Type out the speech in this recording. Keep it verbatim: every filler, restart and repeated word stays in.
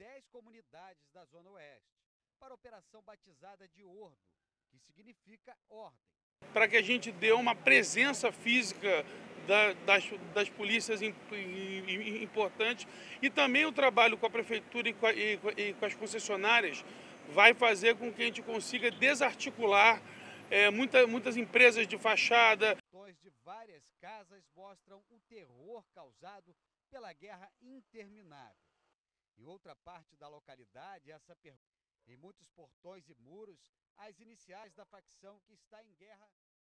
dez comunidades da Zona Oeste, para a operação batizada de Ordo, que significa ordem. Para que a gente dê uma presença física da, das, das polícias im, im, importantes, e também o trabalho com a prefeitura e com, a, e, e com as concessionárias vai fazer com que a gente consiga desarticular é, muita, muitas empresas de fachada. Fotos de várias casas mostram o terror causado pela guerra interminável. Em outra parte da localidade, essa pergunta. Em muitos portões e muros, as iniciais da facção que está em guerra